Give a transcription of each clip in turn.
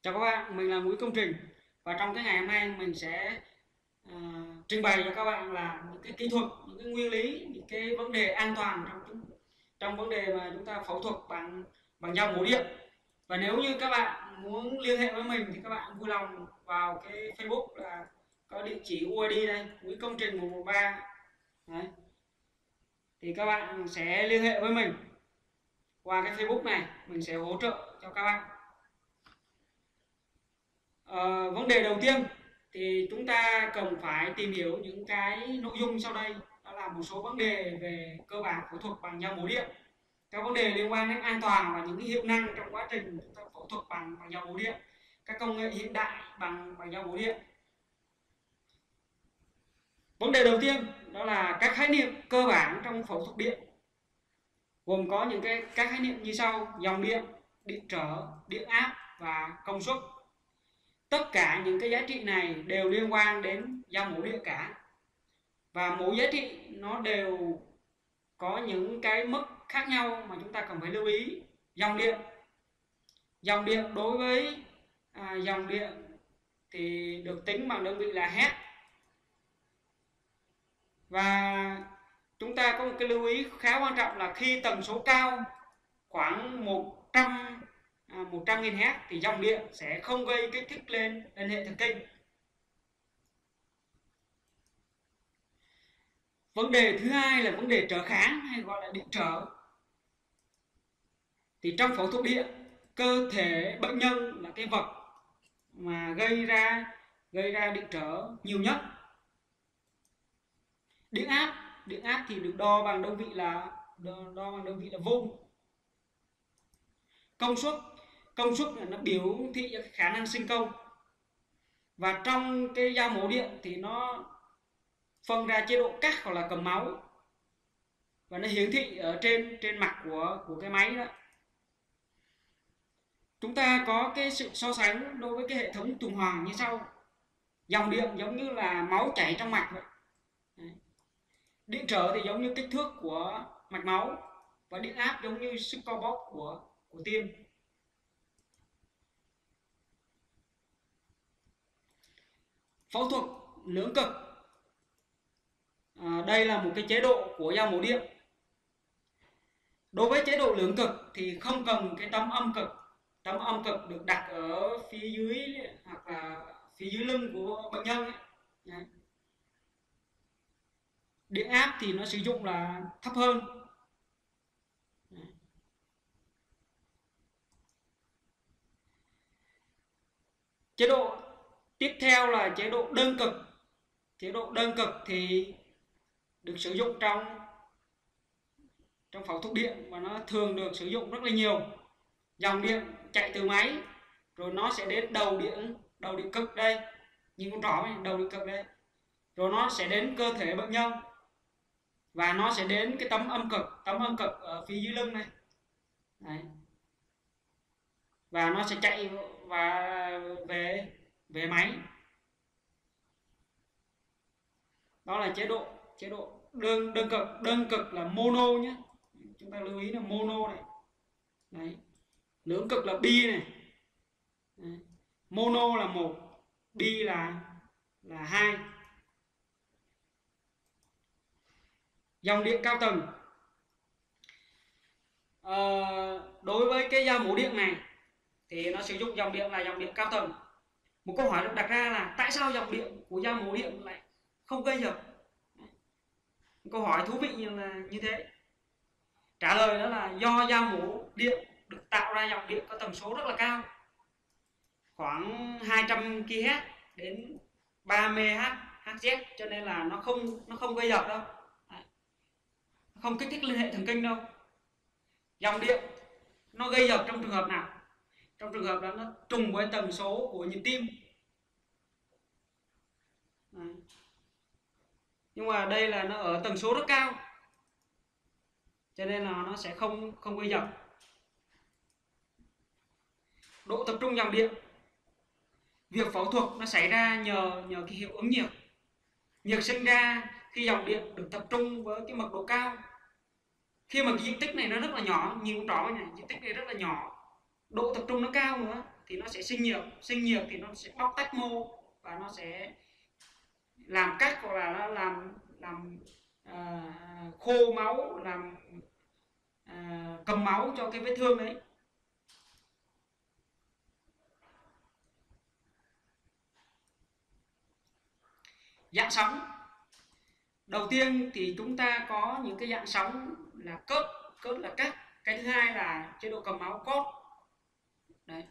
Chào các bạn, mình là Mũi Công Trình và trong cái ngày hôm nay mình sẽ trình bày cho các bạn là những cái kỹ thuật, những cái nguyên lý, những cái vấn đề an toàn trong vấn đề mà chúng ta phẫu thuật bằng dao mổ điện. Và nếu như các bạn muốn liên hệ với mình thì các bạn vui lòng vào cái Facebook là có địa chỉ UID đây, Mũi Công Trình 113. Đấy. Thì các bạn sẽ liên hệ với mình qua cái Facebook này, mình sẽ hỗ trợ cho các bạn. Vấn đề đầu tiên thì chúng ta cần phải tìm hiểu những cái nội dung sau đây, đó là một số vấn đề về cơ bản phẫu thuật bằng dao mổ điện, các vấn đề liên quan đến an toàn và những cái hiệu năng trong quá trình chúng ta phẫu thuật bằng dao mổ điện, các công nghệ hiện đại bằng dao mổ điện. Vấn đề đầu tiên đó là các khái niệm cơ bản trong phẫu thuật điện, gồm có những các khái niệm như sau: dòng điện, điện trở, điện áp và công suất. Tất cả những cái giá trị này đều liên quan đến dao mổ điện cả, và mỗi giá trị nó đều có những cái mức khác nhau mà chúng ta cần phải lưu ý. Dòng điện đối với dòng điện thì được tính bằng đơn vị là Hz, và chúng ta có một cái lưu ý khá quan trọng là khi tần số cao khoảng 100.000 Hz thì dòng điện sẽ không gây kích thích lên hệ thần kinh. Vấn đề thứ hai là vấn đề trở kháng hay gọi là điện trở. Thì trong phẫu thuật điện, cơ thể bệnh nhân là cái vật mà gây ra điện trở nhiều nhất. Điện áp thì được đo bằng đơn vị là volt. Công suất là nó biểu thị cho khả năng sinh công. Và trong cái dao mổ điện thì nó phân ra chế độ cắt hoặc là cầm máu, và nó hiển thị ở trên mặt của cái máy đó. Chúng ta có cái sự so sánh đối với cái hệ thống tuần hoàn như sau. Dòng điện giống như là máu chảy trong mạch vậy. Điện trở thì giống như kích thước của mạch máu, và điện áp giống như sức co bóp của tim. Phẫu thuật lưỡng cực, đây là một cái chế độ của dao mổ điện. Đối với chế độ lưỡng cực thì không cần cái tấm âm cực. Tấm âm cực được đặt ở phía dưới hoặc là phía dưới lưng của bệnh nhân ấy. Đấy. Điện áp thì nó sử dụng là thấp hơn. Đấy. Chế độ tiếp theo là chế độ đơn cực. Chế độ đơn cực thì được sử dụng trong phẫu thuật điện, và nó thường được sử dụng rất là nhiều. Dòng điện chạy từ máy rồi nó sẽ đến đầu điện cực đây, nhìn con trỏ này, đầu điện cực đây, rồi nó sẽ đến cơ thể bệnh nhân, và nó sẽ đến cái tấm âm cực ở phía dưới lưng này. Đấy. Và nó sẽ chạy và về máy. Đó là chế độ đơn cực. Đơn cực là mono nhé, chúng ta lưu ý là mono này. Đấy. Lưỡng cực là bi này. Đấy. Mono là 1, bi là 2. Dòng điện cao tầng. Đối với cái dao mổ điện này thì nó sử dụng dòng điện là dòng điện cao tầng. Một câu hỏi được đặt ra là tại sao dòng điện của dao mổ điện lại không gây dập? Một câu hỏi thú vị như thế. Trả lời đó là do dao mổ điện được tạo ra dòng điện có tần số rất là cao, khoảng 200 kHz đến 30 Hz, cho nên là nó không gây dập đâu. Đấy. Không kích thích liên hệ thần kinh đâu. Dòng điện nó gây dập trong trường hợp nào? Trong trường hợp đó nó trùng với tần số của nhịp tim. Đấy. Nhưng mà đây là nó ở tần số rất cao, cho nên là nó sẽ không gây dập. Độ tập trung dòng điện. Việc phẫu thuật nó xảy ra nhờ cái hiệu ứng nhiệt. Nhiệt sinh ra khi dòng điện được tập trung với cái mật độ cao. Khi mà cái diện tích này nó rất là nhỏ, nhiều trỏ này, diện tích này rất là nhỏ, độ tập trung nó cao nữa, thì nó sẽ sinh nhiệt thì nó sẽ bóc tách mô và nó sẽ làm cắt hoặc là nó làm khô máu, làm cầm máu cho cái vết thương đấy. Dạng sóng đầu tiên thì chúng ta có những cái dạng sóng là cớt là cắt, cái thứ hai là chế độ cầm máu cốt. Đấy.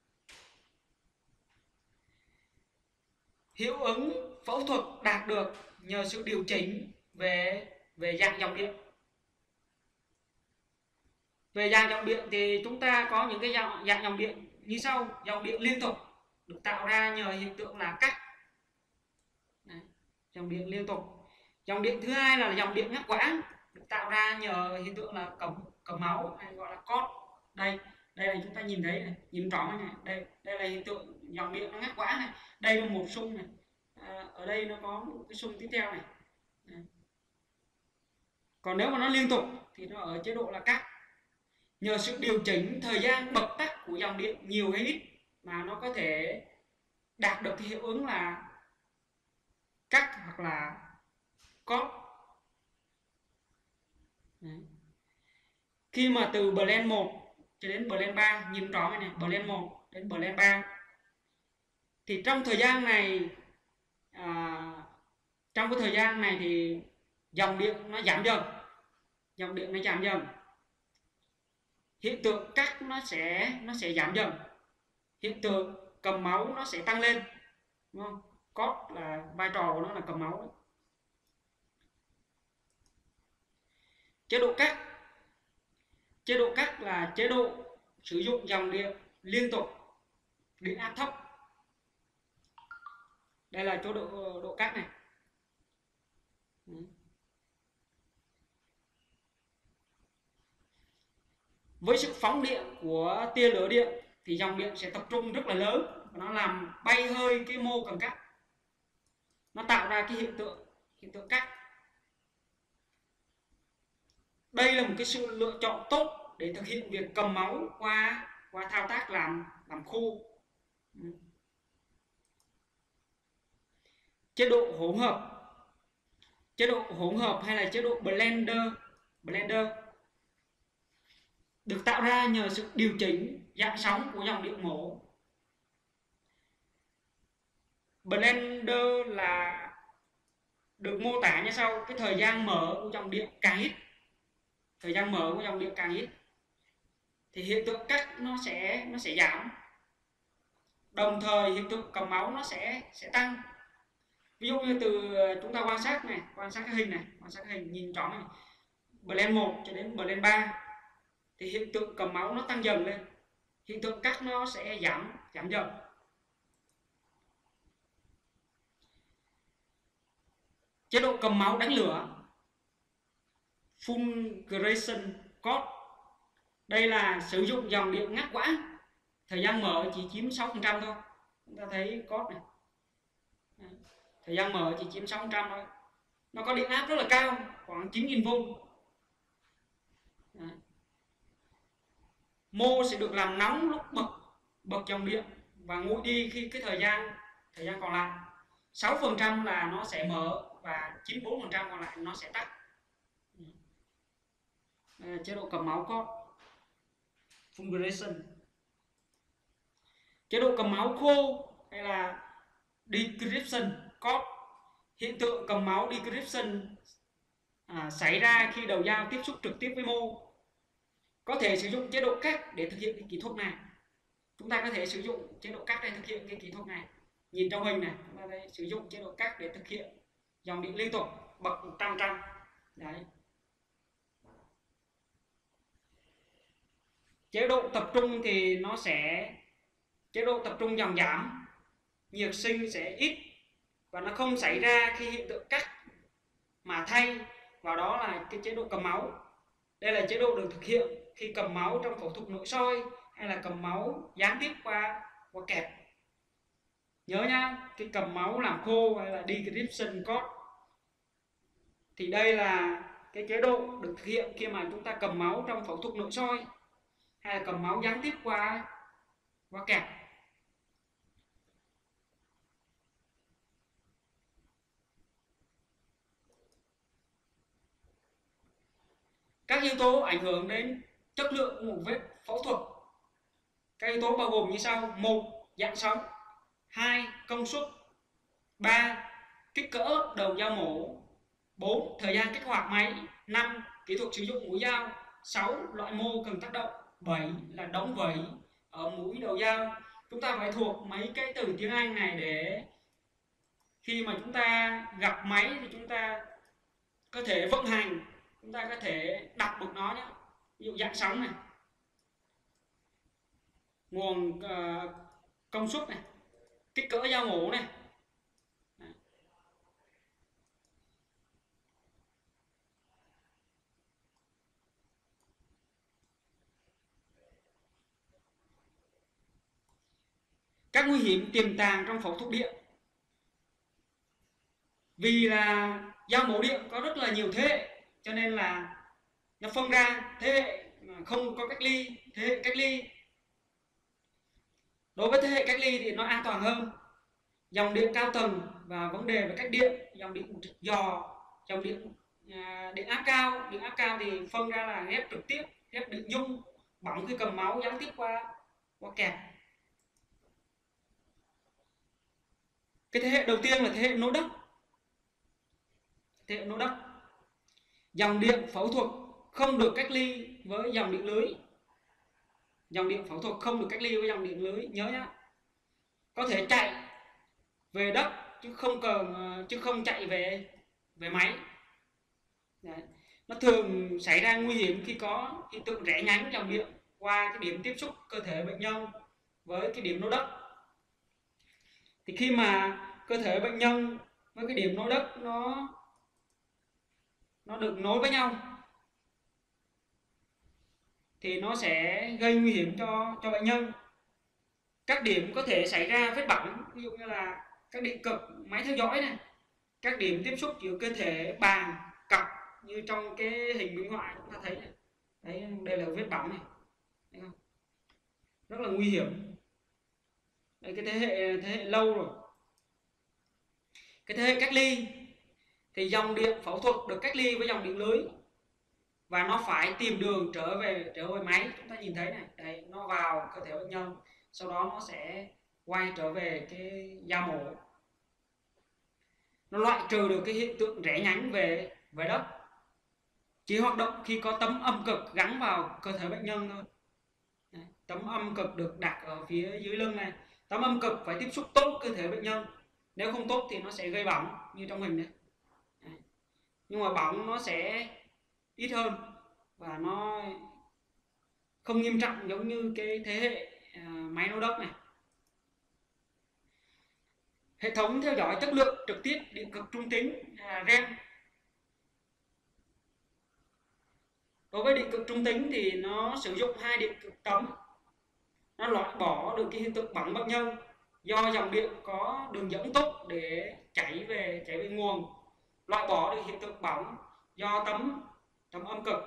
Hiệu ứng phẫu thuật đạt được nhờ sự điều chỉnh về dạng dòng điện. Về dạng dòng điện thì chúng ta có những cái dạng dòng điện như sau. Dòng điện liên tục được tạo ra nhờ hiện tượng là cắt. Đấy. Dòng điện liên tục. Dòng điện thứ hai là dòng điện ngắt quãng, được tạo ra nhờ hiện tượng là cầm máu hay gọi là cốt. Đây là chúng ta nhìn thấy này, nhìn rõ này, đây là hiện tượng dòng điện nó ngắt quãng này. Đây là một xung này, ở đây nó có một cái xung tiếp theo này. Đấy. Còn nếu mà nó liên tục thì nó ở chế độ là cắt. Nhờ sự điều chỉnh thời gian bật tắt của dòng điện nhiều hay ít mà nó có thể đạt được cái hiệu ứng là cắt hoặc là cốt. Khi mà từ blend 1 cho đến blend 3, nhìn rõ này, blend 1 đến blend 3 thì trong thời gian này trong cái thời gian này thì dòng điện nó giảm dần, hiện tượng cắt nó sẽ giảm dần, hiện tượng cầm máu nó sẽ tăng lên, đúng không? Cốt là vai trò của nó là cầm máu đấy. Chế độ cắt là chế độ sử dụng dòng điện liên tục, điện áp thấp. Đây là chế độ cắt này. Với sự phóng điện của tia lửa điện thì dòng điện sẽ tập trung rất là lớn và nó làm bay hơi cái mô cần cắt, nó tạo ra cái hiện tượng cắt. Đây là một cái sự lựa chọn tốt để thực hiện việc cầm máu qua thao tác làm khô. Chế độ hỗn hợp hay là chế độ blender được tạo ra nhờ sự điều chỉnh dạng sóng của dòng điện mổ. Blender là được mô tả như sau: cái thời gian mở của dòng điện càng ít, thì hiện tượng cắt nó sẽ giảm, đồng thời hiện tượng cầm máu nó sẽ tăng. Ví dụ như từ chúng ta quan sát cái hình nhìn rõ này, blend 1 cho đến blend 3 thì hiện tượng cầm máu nó tăng dần lên, hiện tượng cắt nó sẽ giảm dần. Chế độ cầm máu đánh lửa fulguration code, đây là sử dụng dòng điện ngắt quãng, thời gian mở chỉ chiếm 6% thôi. Chúng ta thấy code này, thời gian mở chỉ chiếm 6% thôi, nó có điện áp rất là cao, khoảng 9.000V. Mô sẽ được làm nóng lúc bật dòng điện và nguội đi khi cái thời gian còn lại. 6% là nó sẽ mở và 94% còn lại nó sẽ tắt. Chế độ cầm máu code fulguration. Chế độ cầm máu khô hay là decryption code, hiện tượng cầm máu decryption xảy ra khi đầu dao tiếp xúc trực tiếp với mô. Có thể sử dụng chế độ cắt để thực hiện cái kỹ thuật này. Chúng ta có thể sử dụng chế độ cắt để thực hiện cái kỹ thuật này. Nhìn trong hình này, chúng ta đây sử dụng chế độ cắt để thực hiện dòng điện liên tục bật 100%. Đấy. Chế độ tập trung thì nó sẽ chế độ tập trung dòng giảm, nhiệt sinh sẽ ít và nó không xảy ra khi hiện tượng cắt, mà thay vào đó là cái chế độ cầm máu. Đây là chế độ được thực hiện khi cầm máu trong phẫu thuật nội soi hay là cầm máu gián tiếp qua kẹp. Nhớ nhá, cái cầm máu làm khô hay là decryption code thì đây là cái chế độ được thực hiện khi mà chúng ta cầm máu trong phẫu thuật nội soi hay là cầm máu gián tiếp qua kẹp. Các yếu tố ảnh hưởng đến chất lượng của một vết phẫu thuật. Các yếu tố bao gồm như sau: 1. Dạng sóng. 2. Công suất. 3. Kích cỡ đầu dao mổ. 4. Thời gian kích hoạt máy. 5. Kỹ thuật sử dụng mũi dao. 6. Loại mô cần tác động. 7 là đóng vẩy ở mũi đầu dao. Chúng ta phải thuộc mấy cái từ tiếng Anh này để khi mà chúng ta gặp máy thì chúng ta có thể vận hành, chúng ta có thể đọc được nó nhé. Ví dụ dạng sóng này, nguồn công suất này, kích cỡ dao mổ này. Các nguy hiểm tiềm tàng trong phẫu thuật điện. Vì là dao mổ điện có rất là nhiều thế hệ, cho nên là nó phân ra thế hệ không có cách ly, thế hệ cách ly. Đối với thế hệ cách ly thì nó an toàn hơn. Dòng điện cao tầng và vấn đề về cách điện, dòng điện trực dò, dòng điện điện áp cao. Điện áp cao thì phân ra là ghép trực tiếp, ghép điện dung, bỏng khi cầm máu gián tiếp qua kẹp. Cái thế hệ đầu tiên là thế hệ nối đất. Thế hệ nối đất, dòng điện phẫu thuật không được cách ly với dòng điện lưới. Dòng điện phẫu thuật không được cách ly với dòng điện lưới, nhớ nhá. Có thể chạy về đất chứ không chạy về máy. Đấy. Nó thường xảy ra nguy hiểm khi có hiện tượng rẽ nhánh dòng điện qua cái điểm tiếp xúc cơ thể bệnh nhân với cái điểm nối đất. Thì khi mà cơ thể bệnh nhân với cái điểm nối đất nó được nối với nhau thì nó sẽ gây nguy hiểm cho bệnh nhân. Các điểm có thể xảy ra vết bỏng, ví dụ như là các điện cực máy theo dõi này, các điểm tiếp xúc giữa cơ thể bàn cặp như trong cái hình minh họa chúng ta thấy này. Đấy, đây là vết bỏng này, thấy không? Rất là nguy hiểm. Đây, cái thế hệ lâu rồi. Cái thế hệ cách ly thì dòng điện phẫu thuật được cách ly với dòng điện lưới và nó phải tìm đường trở về máy. Chúng ta nhìn thấy này, đây, nó vào cơ thể bệnh nhân, sau đó nó sẽ quay trở về cái dao mổ. Nó loại trừ được cái hiện tượng rẽ nhánh về đất, chỉ hoạt động khi có tấm âm cực gắn vào cơ thể bệnh nhân thôi. Đấy, tấm âm cực được đặt ở phía dưới lưng này. Tấm âm cực phải tiếp xúc tốt cơ thể bệnh nhân, nếu không tốt thì nó sẽ gây bỏng như trong hình này. Đấy. Nhưng mà bỏng nó sẽ ít hơn và nó không nghiêm trọng giống như cái thế hệ máy nối đất này. Hệ thống theo dõi chất lượng trực tiếp điện cực trung tính REM. Đối với điện cực trung tính thì nó sử dụng hai điện cực tấm. Nó loại bỏ được cái hiện tượng bỏng bệnh nhân do dòng điện có đường dẫn tốt để chảy về nguồn, loại bỏ được hiện tượng bỏng do tấm âm cực.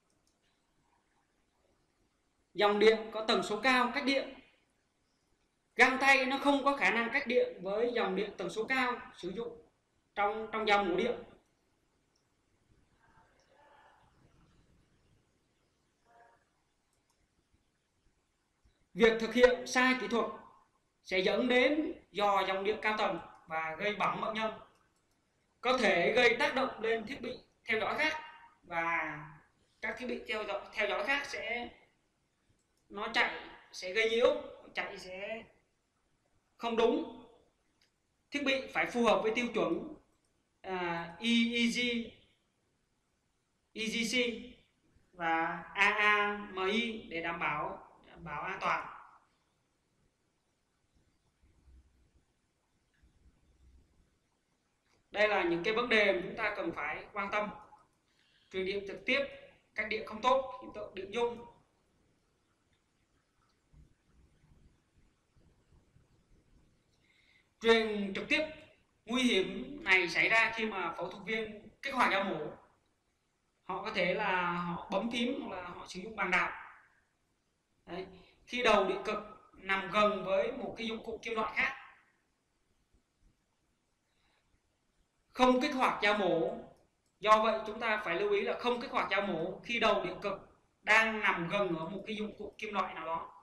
Dòng điện có tần số cao cách điện. Găng tay nó không có khả năng cách điện với dòng điện tần số cao sử dụng trong dao mổ điện. Việc thực hiện sai kỹ thuật sẽ dẫn đến dò dòng điện cao tần và gây bỏng bệnh nhân, có thể gây tác động lên thiết bị theo dõi khác, và các thiết bị theo dõi khác nó chạy sẽ gây nhiễu, chạy sẽ không đúng. Thiết bị phải phù hợp với tiêu chuẩn EGC và AAMI để đảm bảo an toàn. Đây là những cái vấn đề mà chúng ta cần phải quan tâm. Truyền điện trực tiếp, cách điện không tốt, hiện tượng điện dung. Truyền trực tiếp nguy hiểm này xảy ra khi mà phẫu thuật viên kích hoạt dao mổ. Họ có thể là họ bấm phím hoặc là họ sử dụng bàn đạp. Đấy. Khi đầu điện cực nằm gần với một cái dụng cụ kim loại khác, không kích hoạt dao mổ Do vậy chúng ta phải lưu ý là không kích hoạt dao mổ khi đầu điện cực đang nằm gần ở một cái dụng cụ kim loại nào đó.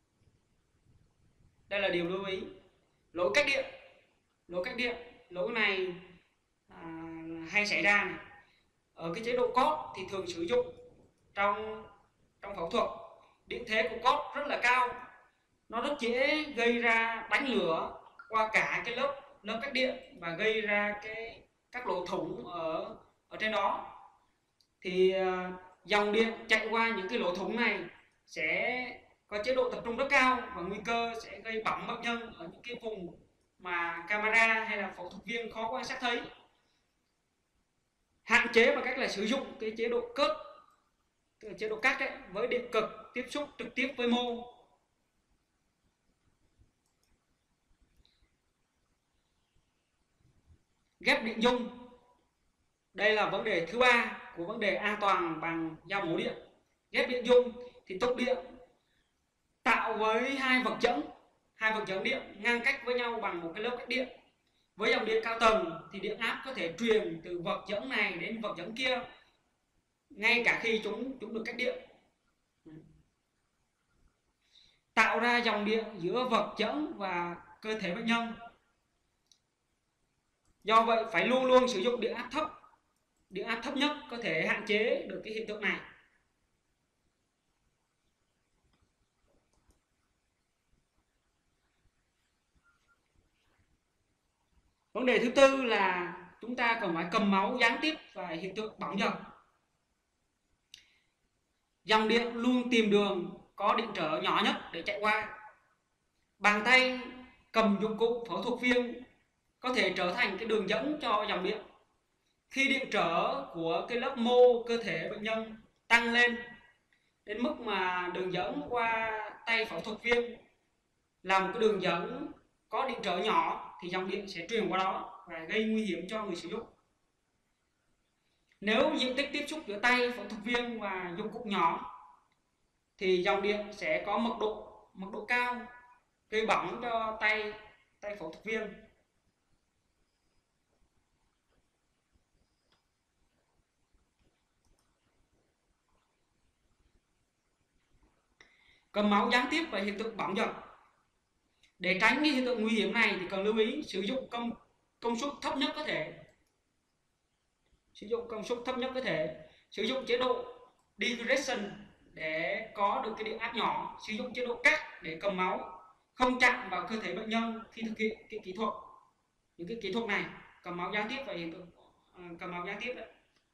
Đây là điều lưu ý. Lỗi cách điện. Lỗi này hay xảy ra này. Ở cái chế độ cốt thì thường sử dụng trong phẫu thuật. Điện thế của cốt rất là cao, nó rất dễ gây ra đánh lửa qua cả cái lớp cách điện và gây ra các lỗ thủng ở trên đó. Thì dòng điện chạy qua những cái lỗ thủng này sẽ có chế độ tập trung rất cao và nguy cơ sẽ gây bỏng bệnh nhân ở những cái vùng mà camera hay là phẫu thuật viên khó quan sát thấy. Hạn chế bằng cách là sử dụng cái chế độ cớt, chế độ cắt với điện cực tiếp xúc trực tiếp với mô. Ghép điện dung. Đây là vấn đề thứ ba của vấn đề an toàn bằng dao mổ điện. Ghép điện dung thì tục điện tạo với hai vật dẫn điện ngăn cách với nhau bằng một cái lớp cách điện. Với dòng điện cao tầng thì điện áp có thể truyền từ vật dẫn này đến vật dẫn kia ngay cả khi chúng được cách điện, tạo ra dòng điện giữa vật dẫn và cơ thể bệnh nhân. Do vậy phải luôn luôn sử dụng điện áp thấp. Điện áp thấp nhất có thể hạn chế được cái hiện tượng này. Vấn đề thứ tư là chúng ta cần phải cầm máu gián tiếp và hiện tượng bỏng dần. Dòng điện luôn tìm đường có điện trở nhỏ nhất để chạy qua. Bàn tay cầm dụng cụ phẫu thuật viên có thể trở thành cái đường dẫn cho dòng điện. Khi điện trở của cái lớp mô cơ thể bệnh nhân tăng lên đến mức mà đường dẫn qua tay phẫu thuật viên là một cái đường dẫn có điện trở nhỏ thì dòng điện sẽ truyền qua đó và gây nguy hiểm cho người sử dụng. Nếu diện tích tiếp xúc giữa tay phẫu thuật viên và dụng cụ nhỏ thì dòng điện sẽ có mật độ cao, gây bỏng cho tay phẫu thuật viên. Cầm máu gián tiếp và hiện tượng bỏng dần. Để tránh cái hiện tượng nguy hiểm này thì cần lưu ý sử dụng công suất thấp nhất có thể. Sử dụng chế độ degradation để có được cái điện áp nhỏ, sử dụng chế độ cắt để cầm máu, không chạm vào cơ thể bệnh nhân khi thực hiện cái kỹ thuật. Những cái kỹ thuật này cầm máu gián tiếp và hiện tượng cầm máu gián tiếp đấy.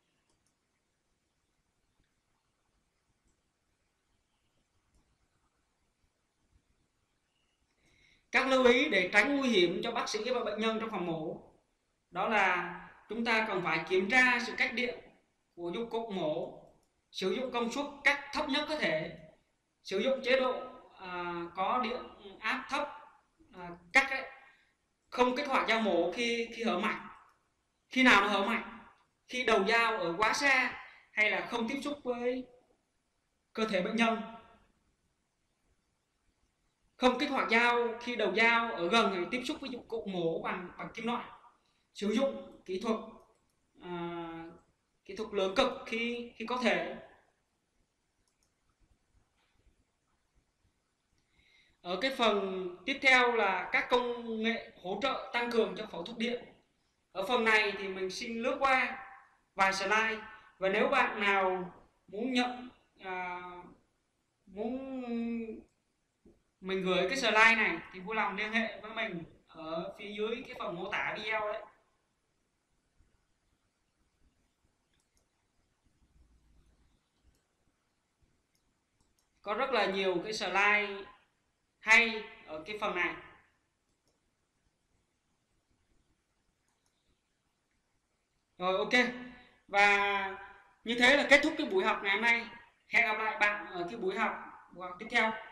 Các lưu ý để tránh nguy hiểm cho bác sĩ và bệnh nhân trong phòng mổ đó là chúng ta cần phải kiểm tra sự cách điện của dụng cụ mổ, sử dụng công suất cắt thấp nhất có thể, sử dụng chế độ có điện áp thấp, cắt ấy, không kích hoạt dao mổ khi hở mạch. Khi nào nó hở mạch? Khi đầu dao ở quá xa hay là không tiếp xúc với cơ thể bệnh nhân. Không kích hoạt dao khi đầu dao ở gần hay tiếp xúc với dụng cụ mổ bằng kim loại. Sử dụng kỹ thuật lửa cực khi có thể. Ở cái phần tiếp theo là các công nghệ hỗ trợ tăng cường cho phẫu thuật điện. Ở phần này thì mình xin lướt qua vài slide, và nếu bạn nào muốn mình gửi cái slide này thì vui lòng liên hệ với mình ở phía dưới cái phần mô tả video đấy. Có rất là nhiều cái slide hay ở cái phần này. Rồi, ok. Và như thế là kết thúc cái buổi học ngày hôm nay. Hẹn gặp lại bạn ở cái buổi học tiếp theo.